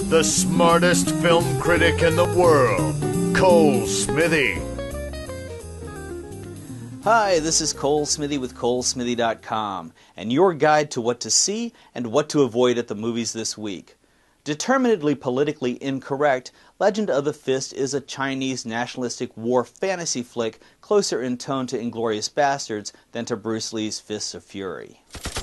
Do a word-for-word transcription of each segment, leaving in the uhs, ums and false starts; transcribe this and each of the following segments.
the smartest film critic in the world, Cole Smithy. Hi, this is Cole Smithy with Cole Smithy dot com, and your guide to what to see and what to avoid at the movies this week. Determinedly politically incorrect, Legend of the Fist is a Chinese nationalistic war fantasy flick closer in tone to Inglourious Basterds than to Bruce Lee's Fists of Fury.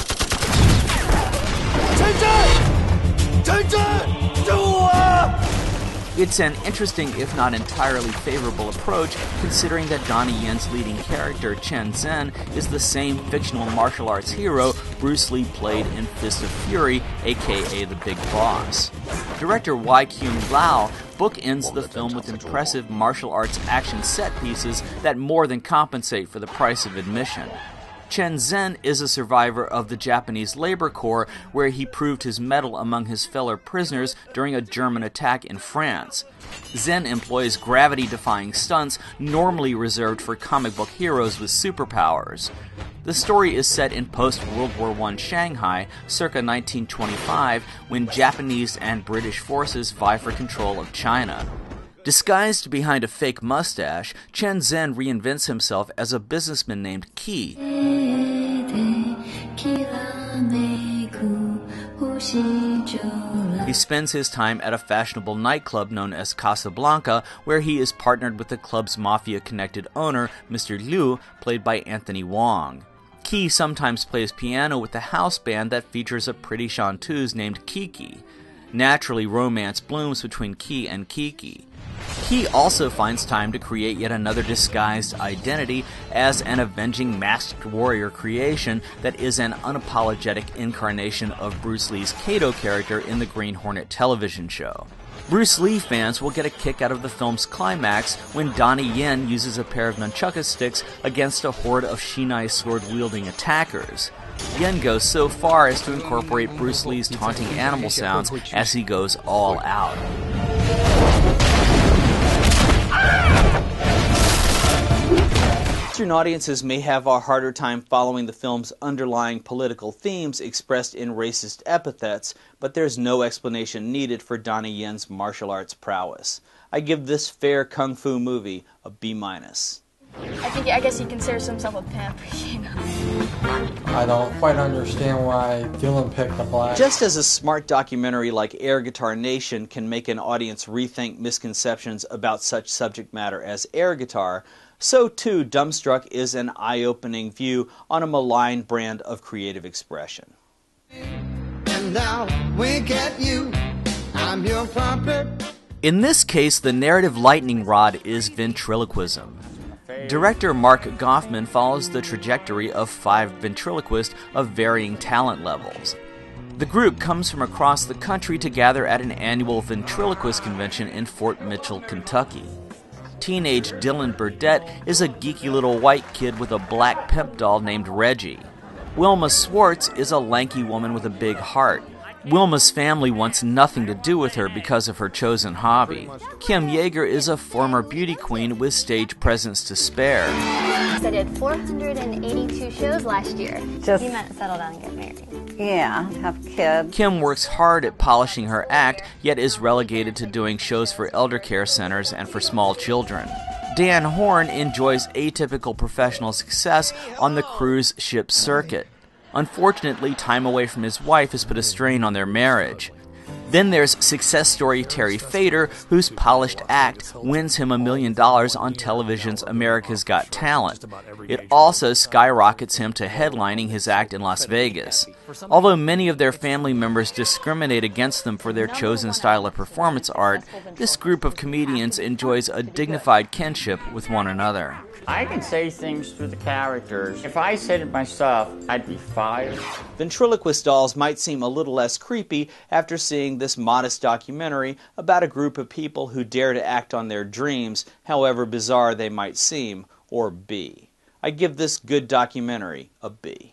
It's an interesting, if not entirely favorable approach, considering that Donnie Yen's leading character, Chen Zhen, is the same fictional martial arts hero Bruce Lee played in Fist of Fury, aka The Big Boss. Director Wai-Kung Lau bookends the film with impressive martial arts action set pieces that more than compensate for the price of admission. Chen Zhen is a survivor of the Japanese Labor Corps, where he proved his mettle among his fellow prisoners during a German attack in France. Zhen employs gravity-defying stunts normally reserved for comic book heroes with superpowers. The story is set in post-World War One Shanghai, circa nineteen twenty-five, when Japanese and British forces vie for control of China. Disguised behind a fake mustache, Chen Zhen reinvents himself as a businessman named Qi. He spends his time at a fashionable nightclub known as Casablanca, where he is partnered with the club's mafia-connected owner, Mister Liu, played by Anthony Wong. Qi sometimes plays piano with the house band that features a pretty chanteuse named Kiki. Naturally, romance blooms between Qi and Kiki. Qi also finds time to create yet another disguised identity as an avenging masked warrior creation that is an unapologetic incarnation of Bruce Lee's Kato character in the Green Hornet television show. Bruce Lee fans will get a kick out of the film's climax when Donnie Yen uses a pair of nunchaka sticks against a horde of Shinai sword-wielding attackers. Yen goes so far as to incorporate Bruce Lee's taunting animal sounds as he goes all out. Western audiences may have a harder time following the film's underlying political themes expressed in racist epithets, but there's no explanation needed for Donnie Yen's martial arts prowess. I give this fair kung fu movie a B minus. I think I guess he considers himself a pimp, you know. I don't quite understand why Dylan picked the black. Just as a smart documentary like Air Guitar Nation can make an audience rethink misconceptions about such subject matter as air guitar, so too Dumbstruck is an eye-opening view on a malign brand of creative expression. And now wink at you, I'm your puppet. In this case, the narrative lightning rod is ventriloquism. Director Mark Goffman follows the trajectory of five ventriloquists of varying talent levels. The group comes from across the country to gather at an annual ventriloquist convention in Fort Mitchell, Kentucky. Teenage Dylan Burdett is a geeky little white kid with a black pimp doll named Reggie. Wilma Swartz is a lanky woman with a big heart. Wilma's family wants nothing to do with her because of her chosen hobby. Kim Yeager is a former beauty queen with stage presence to spare. I did four hundred eighty-two shows last year. Just, you meant settle down and get married. Yeah, have kids. Kim works hard at polishing her act, yet is relegated to doing shows for elder care centers and for small children. Dan Horn enjoys atypical professional success on the cruise ship circuit. Unfortunately, time away from his wife has put a strain on their marriage. Then there's success story Terry Fader, whose polished act wins him a million dollars on television's America's Got Talent. It also skyrockets him to headlining his act in Las Vegas. Although many of their family members discriminate against them for their chosen style of performance art, this group of comedians enjoys a dignified kinship with one another. I can say things through the characters. If I said it myself, I'd be fired. Ventriloquist dolls might seem a little less creepy after seeing this modest documentary about a group of people who dare to act on their dreams, however bizarre they might seem or be. I give this good documentary a B.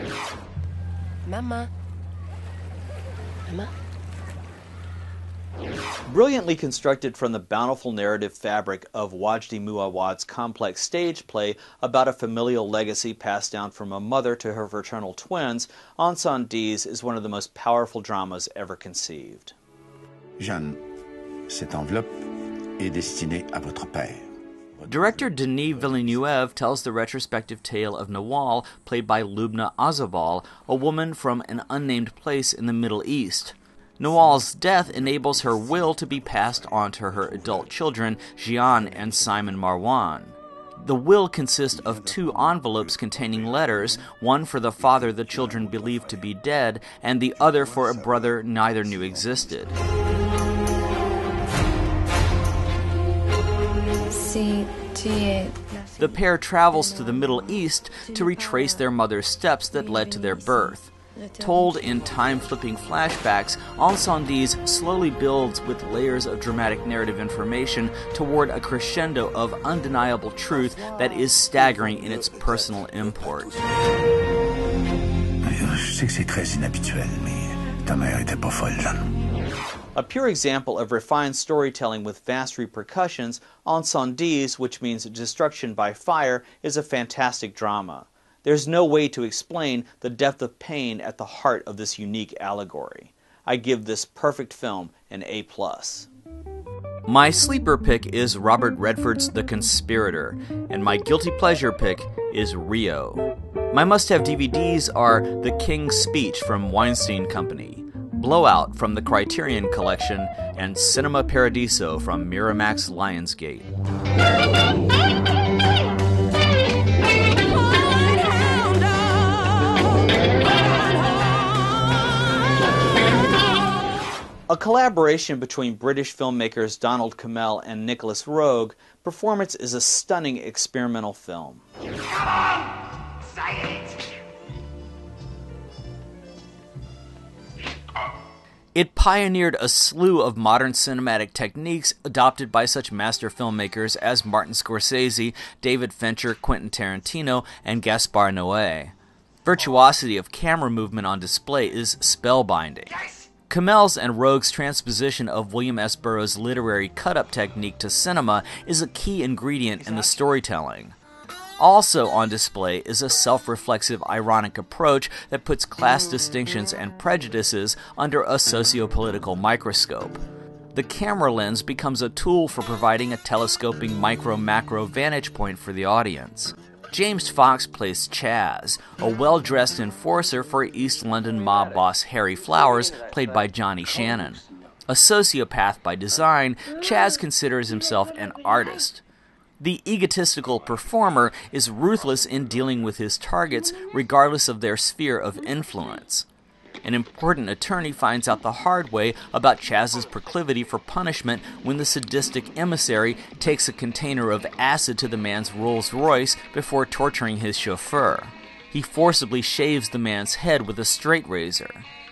Mama. Mama. Brilliantly constructed from the bountiful narrative fabric of Wajdi Muawad's complex stage play about a familial legacy passed down from a mother to her fraternal twins, Ensondiz is one of the most powerful dramas ever conceived. Jeanne, cette enveloppe est destinée à votre père. Director Denis Villeneuve tells the retrospective tale of Nawal, played by Lubna Azabal, a woman from an unnamed place in the Middle East. Nawal's death enables her will to be passed on to her adult children, Jian and Simon Marwan. The will consists of two envelopes containing letters, one for the father the children believed to be dead, and the other for a brother neither knew existed. The pair travels to the Middle East to retrace their mother's steps that led to their birth. Told in time-flipping flashbacks, Incendies slowly builds with layers of dramatic narrative information toward a crescendo of undeniable truth that is staggering in its personal import. Je sais que c'est très inhabituel, mais ta mère était pas folle, Jeanne. A pure example of refined storytelling with vast repercussions, Incendies, which means destruction by fire, is a fantastic drama. There's no way to explain the depth of pain at the heart of this unique allegory. I give this perfect film an A plus. My sleeper pick is Robert Redford's The Conspirator, and my guilty pleasure pick is Rio. My must-have D V Ds are The King's Speech from Weinstein Company, Blowout from the Criterion Collection, and Cinema Paradiso from Miramax Lionsgate. A collaboration between British filmmakers Donald Cammell and Nicholas Roeg, Performance is a stunning experimental film. Come on! Say it! It pioneered a slew of modern cinematic techniques adopted by such master filmmakers as Martin Scorsese, David Fincher, Quentin Tarantino, and Gaspar Noé. Virtuosity of camera movement on display is spellbinding. Cammell's and Roeg's transposition of William S. Burroughs' literary cut-up technique to cinema is a key ingredient in the storytelling. Also on display is a self-reflexive, ironic approach that puts class distinctions and prejudices under a socio-political microscope. The camera lens becomes a tool for providing a telescoping micro-macro vantage point for the audience. James Fox plays Chaz, a well-dressed enforcer for East London mob boss Harry Flowers, played by Johnny Shannon. A sociopath by design, Chaz considers himself an artist. The egotistical performer is ruthless in dealing with his targets regardless of their sphere of influence. An important attorney finds out the hard way about Chaz's proclivity for punishment when the sadistic emissary takes a container of acid to the man's Rolls Royce before torturing his chauffeur. He forcibly shaves the man's head with a straight razor.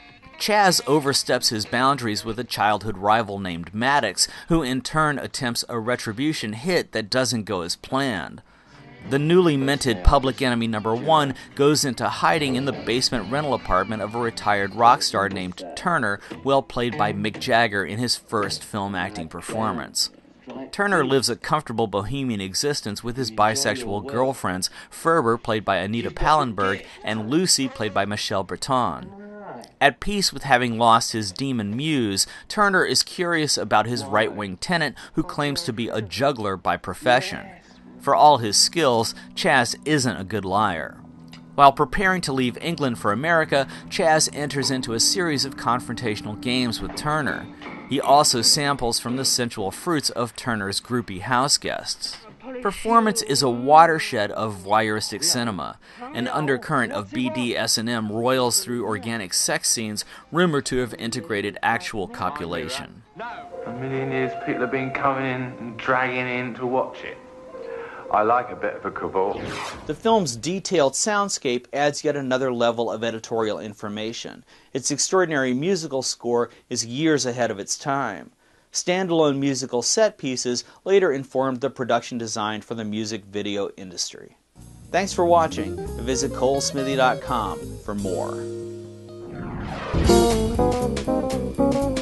Chaz oversteps his boundaries with a childhood rival named Maddox, who in turn attempts a retribution hit that doesn't go as planned. The newly minted Public Enemy number one goes into hiding in the basement rental apartment of a retired rock star named Turner, well played by Mick Jagger in his first film acting performance. Turner lives a comfortable bohemian existence with his bisexual girlfriends, Ferber, played by Anita Pallenberg, and Lucy, played by Michelle Breton. At peace with having lost his demon muse, Turner is curious about his right-wing tenant who claims to be a juggler by profession. For all his skills, Chaz isn't a good liar. While preparing to leave England for America, Chaz enters into a series of confrontational games with Turner. He also samples from the sensual fruits of Turner's groupie house guests. Performance is a watershed of voyeuristic cinema. An undercurrent of B D S M roils through organic sex scenes rumored to have integrated actual copulation. For a million years, people have been coming in and dragging in to watch it. I like a bit of a cabal. The film's detailed soundscape adds yet another level of editorial information. Its extraordinary musical score is years ahead of its time. Standalone musical set pieces later informed the production design for the music video industry. Thanks for watching. Visit Cole Smithy dot com for more.